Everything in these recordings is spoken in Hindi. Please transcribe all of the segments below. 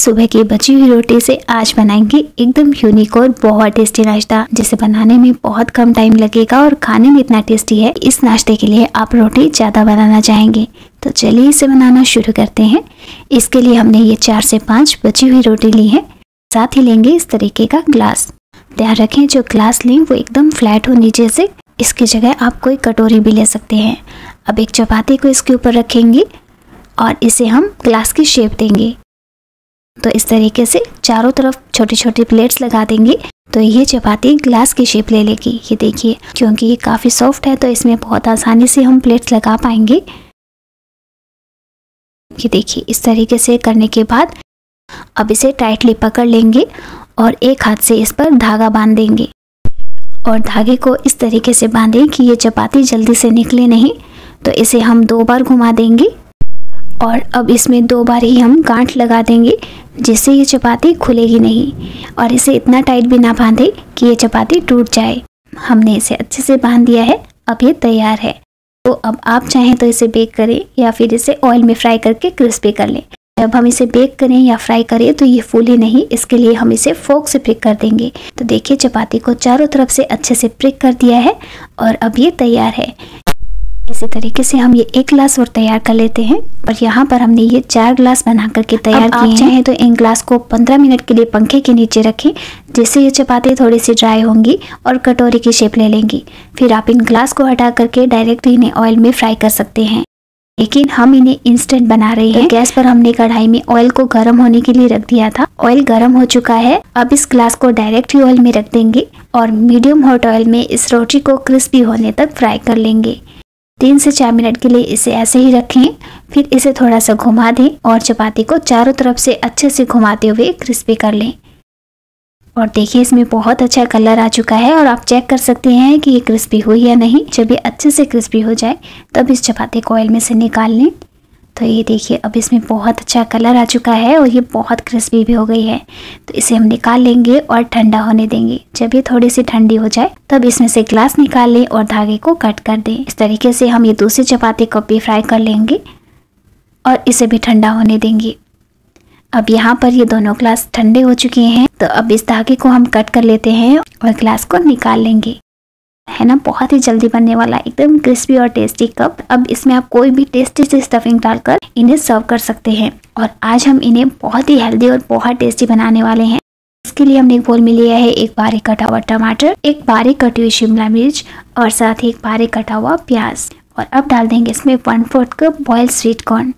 सुबह की बची हुई रोटी से आज बनाएंगे एकदम यूनिक और बहुत टेस्टी नाश्ता, जिसे बनाने में बहुत कम टाइम लगेगा और खाने में इतना टेस्टी है। इस नाश्ते के लिए आप रोटी ज़्यादा बनाना चाहेंगे तो चलिए इसे बनाना शुरू करते हैं। इसके लिए हमने ये 4 से 5 बची हुई रोटी ली है। साथ ही लेंगे इस तरीके का ग्लास। ध्यान रखें जो ग्लास लें वो एकदम फ्लैट हो नीचे से। इसकी जगह आप कोई कटोरी भी ले सकते हैं। अब एक चपाती को इसके ऊपर रखेंगे और इसे हम ग्लास की शेप देंगे। तो इस तरीके से चारों तरफ छोटी छोटी प्लेट्स लगा देंगे तो ये चपाती ग्लास की शेप ले लेगी। ये देखिए, क्योंकि ये काफ़ी सॉफ्ट है तो इसमें बहुत आसानी से हम प्लेट्स लगा पाएंगे। ये देखिए, इस तरीके से करने के बाद अब इसे टाइटली पकड़ लेंगे और एक हाथ से इस पर धागा बांध देंगे और धागे को इस तरीके से बांधें कि ये चपाती जल्दी से निकले नहीं। तो इसे हम 2 बार घुमा देंगे और अब इसमें 2 बार ही हम गांठ लगा देंगे, जिससे ये चपाती खुलेगी नहीं। और इसे इतना टाइट भी ना बांधें कि ये चपाती टूट जाए। हमने इसे अच्छे से बांध दिया है। अब ये तैयार है। तो अब आप चाहें तो इसे बेक करें या फिर इसे ऑयल में फ्राई करके क्रिस्पी कर लें। जब हम इसे बेक करें या फ्राई करें तो ये फूले नहीं, इसके लिए हम इसे फोक से प्रिक कर देंगे। तो देखिए, चपाती को चारों तरफ से अच्छे से प्रिक कर दिया है और अब ये तैयार है। इसी तरीके से हम ये 1 गिलास और तैयार कर लेते हैं और यहाँ पर हमने ये 4 गिलास बना करके तैयार किए हैं। चाहें तो इन ग्लास को 15 मिनट के लिए पंखे के नीचे रखें, जिससे ये चपाती थोड़ी सी ड्राई होंगी और कटोरी की शेप ले लेंगी। फिर आप इन ग्लास को हटा करके डायरेक्ट इन्हें ऑयल में फ्राई कर सकते हैं, लेकिन हम इन्हें इंस्टेंट बना रहे हैं। गैस पर हमने कढ़ाई में ऑयल को गर्म होने के लिए रख दिया था। ऑयल गर्म हो चुका है। अब इस ग्लास को डायरेक्ट ही ऑयल में रख देंगे और मीडियम हॉट ऑयल में इस रोटी को क्रिस्पी होने तक फ्राई कर लेंगे। 3 से 4 मिनट के लिए इसे ऐसे ही रखें। फिर इसे थोड़ा सा घुमा दें और चपाती को चारों तरफ से अच्छे से घुमाते हुए क्रिस्पी कर लें। और देखिए, इसमें बहुत अच्छा कलर आ चुका है और आप चेक कर सकते हैं कि ये क्रिस्पी हुई या नहीं। जब ये अच्छे से क्रिस्पी हो जाए तब इस चपाती को ऑयल में से निकाल लें। तो ये देखिए, अब इसमें बहुत अच्छा कलर आ चुका है और ये बहुत क्रिस्पी भी हो गई है। तो इसे हम निकाल लेंगे और ठंडा होने देंगे। जब ये थोड़ी सी ठंडी हो जाए तब इसमें से ग्लास निकाल लें और धागे को कट कर दें। इस तरीके से हम ये दूसरी चपाती को भी फ्राई कर लेंगे और इसे भी ठंडा होने देंगे। अब यहाँ पर ये दोनों ग्लास ठंडे हो चुके हैं। तो अब इस धागे को हम कट कर लेते हैं और ग्लास को निकाल लेंगे। है ना, बहुत ही जल्दी बनने वाला एकदम क्रिस्पी और टेस्टी कप। अब इसमें आप कोई भी टेस्टी सी स्टफिंग डालकर इन्हें सर्व कर सकते हैं। और आज हम इन्हें बहुत ही हेल्दी और बहुत टेस्टी बनाने वाले हैं। इसके लिए हमने एक बोल में लिया है 1 बारीक कटा हुआ टमाटर, 1 बारीक कटी हुई शिमला मिर्च और साथ ही 1 बारीक कटा हुआ प्याज। और अब डाल देंगे इसमें 1/4 कप बॉइल्ड स्वीट कॉर्न।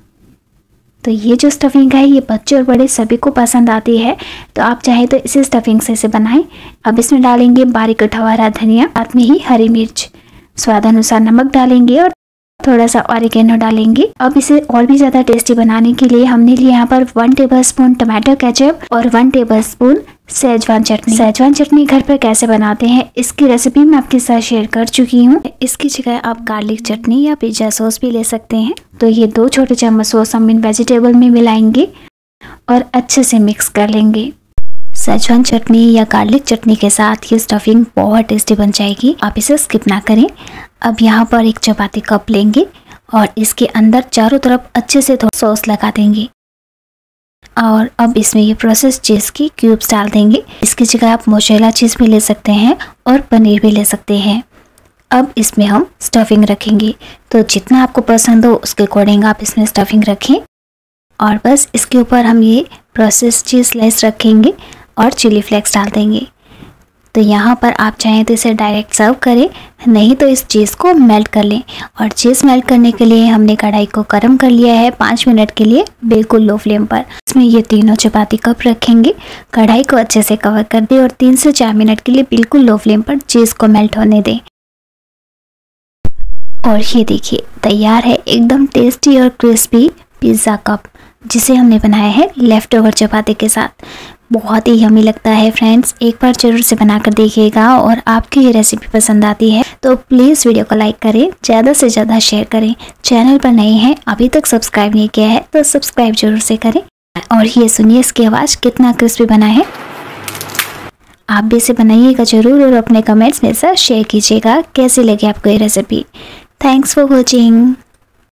तो ये जो स्टफिंग है ये बच्चे और बड़े सभी को पसंद आती है, तो आप चाहे तो इसी स्टफिंग से इसे बनाएं। अब इसमें डालेंगे बारीक कटा हुआ हरा धनिया, साथ में ही हरी मिर्च, स्वाद अनुसार नमक डालेंगे और थोड़ा सा ऑरिगेनो डालेंगे। अब इसे और भी ज़्यादा टेस्टी बनाने के लिए हमने लिए यहाँ पर 1 टेबलस्पून टमाटो केचप और 1 टेबलस्पून सेजवान चटनी। सेजवान चटनी घर पर कैसे बनाते हैं इसकी रेसिपी मैं आपके साथ शेयर कर चुकी हूँ। इसकी जगह आप गार्लिक चटनी या पिज्जा सॉस भी ले सकते हैं। तो ये 2 छोटे चम्मच सॉस हम इन वेजिटेबल में मिलाएंगे और अच्छे से मिक्स कर लेंगे। सेजवान चटनी या गार्लिक चटनी के साथ ये स्टफिंग बहुत टेस्टी बन जाएगी। आप इसे स्किप ना करें। अब यहाँ पर एक चपाती कप लेंगे और इसके अंदर चारों तरफ अच्छे से थोड़ा सॉस लगा देंगे और अब इसमें ये प्रोसेस चीज़ की क्यूब्स डाल देंगे। इसकी जगह आप मोज़रेला चीज़ भी ले सकते हैं और पनीर भी ले सकते हैं। अब इसमें हम स्टफिंग रखेंगे। तो जितना आपको पसंद हो उसके अकॉर्डिंग आप इसमें स्टफिंग रखें और बस इसके ऊपर हम ये प्रोसेस चीज़ स्लाइस रखेंगे और चिली फ्लेक्स डाल देंगे। तो यहाँ पर आप चाहें तो इसे डायरेक्ट सर्व करें, नहीं तो इस चीज़ को मेल्ट कर लें। और चीज़ मेल्ट करने के लिए हमने कढ़ाई को गर्म कर लिया है 5 मिनट के लिए बिल्कुल लो फ्लेम पर। इसमें ये तीनों चपाती कप रखेंगे, कढ़ाई को अच्छे से कवर कर दें और 3 से 4 मिनट के लिए बिल्कुल लो फ्लेम पर चीज़ को मेल्ट होने दें। और ये देखिए, तैयार है एकदम टेस्टी और क्रिस्पी पिज़्ज़ा कप, जिसे हमने बनाया है लेफ़्ट ओवर चपाती के साथ। बहुत ही यम्मी लगता है फ्रेंड्स, एक बार जरूर से बनाकर देखिएगा। और आपकी ये रेसिपी पसंद आती है तो प्लीज़ वीडियो को लाइक करें, ज़्यादा से ज़्यादा शेयर करें। चैनल पर नए हैं, अभी तक सब्सक्राइब नहीं किया है तो सब्सक्राइब जरूर से करें। और ये सुनिए इसकी आवाज़ कितना क्रिस्पी बना है। आप भी इसे बनाइएगा जरूर और अपने कमेंट्स में से शेयर कीजिएगा कैसी लगी आपको ये रेसिपी। Thanks for watching.